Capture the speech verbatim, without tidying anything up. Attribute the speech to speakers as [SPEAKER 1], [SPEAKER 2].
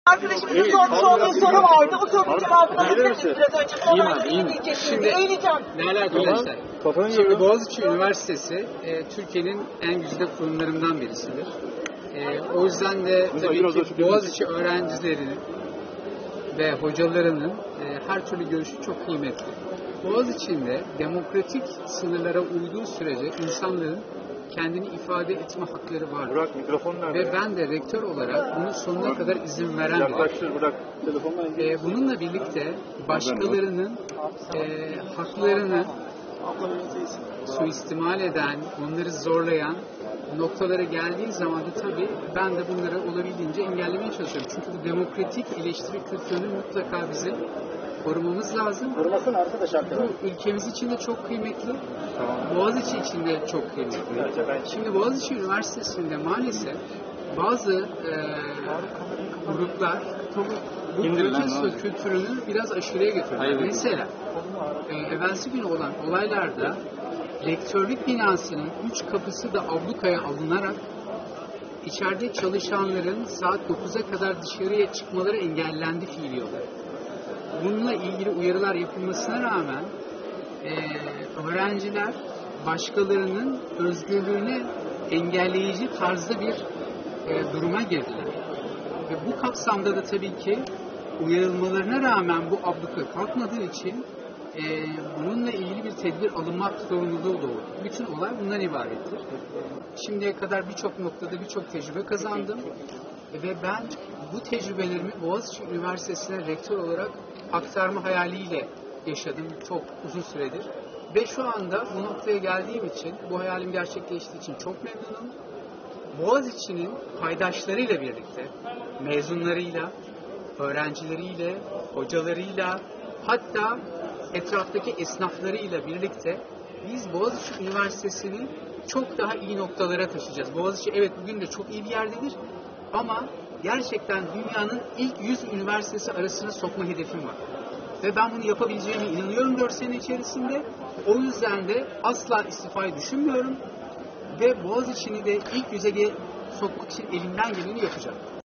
[SPEAKER 1] Arkadaşımızın sormuş olduğu soru vardı. O sorunun cevabını alabilirsiniz biraz önce.
[SPEAKER 2] İyiyim abi, iyiyim. Şimdi değerli arkadaşlar, şimdi Boğaziçi Üniversitesi e, Türkiye'nin en güzide kurumlarından birisidir. E, o yüzden de tabii ki Boğaziçi öğrencilerinin ve hocalarının e, her türlü görüşü çok kıymetli. Boğaziçi'nde demokratik sınırlara uyduğu sürece insanların kendini ifade etme hakları var.
[SPEAKER 3] Bırak, mikrofon nerede?
[SPEAKER 2] Ve ben de rektör olarak bunun sonuna kadar izin veren biriyim.
[SPEAKER 3] Yaklaştır, bırak. Telefonla
[SPEAKER 2] Ee, bununla birlikte başkalarının e, haklarını suistimal eden, onları zorlayan noktalara geldiği zaman da tabii ben de bunları olabildiğince engellemeye çalışıyorum. Çünkü bu demokratik eleştiri kültürünü mutlaka bizim korumamız lazım.
[SPEAKER 3] Korumasın arkadaş arkadaş.
[SPEAKER 2] Bu ülkemiz için de çok kıymetli. Boğaziçi için de çok kıymetli. Şimdi Boğaziçi Üniversitesi'nde maalesef bazı e, gruplar bu protesto kültürünü biraz aşırıya götürüyor. Mesela e, evvelsi gün olan olaylarda rektörlük binasının üç kapısı da ablukaya alınarak içeride çalışanların saat dokuza kadar dışarıya çıkmaları engellendi fiili olarak. Bununla ilgili uyarılar yapılmasına rağmen e, öğrenciler başkalarının özgürlüğünü engelleyici tarzda bir e, duruma girdiler. Ve bu kapsamda da tabii ki uyarılmalarına rağmen bu abluka kalkmadığı için e, bununla ilgili bir tedbir alınmak zorunluluğu doğdu. Bütün olay bundan ibarettir. Şimdiye kadar birçok noktada birçok tecrübe kazandım. Ve ben bu tecrübelerimi Boğaziçi Üniversitesi'ne rektör olarak aktarma hayaliyle yaşadım çok uzun süredir. Ve şu anda bu noktaya geldiğim için, bu hayalim gerçekleştiği için çok memnunum. Boğaziçi'nin paydaşlarıyla birlikte, mezunlarıyla, öğrencileriyle, hocalarıyla, hatta etraftaki esnaflarıyla birlikte biz Boğaziçi Üniversitesi'ni çok daha iyi noktalara taşıyacağız. Boğaziçi evet bugün de çok iyi bir yerdedir ama gerçekten dünyanın ilk yüz üniversitesi arasına sokma hedefim var. Ve ben bunu yapabileceğime inanıyorum dört sene içerisinde. O yüzden de asla istifayı düşünmüyorum. Ve Boğaziçi'ni de ilk yüze sokmak için elimden geleni yapacağım.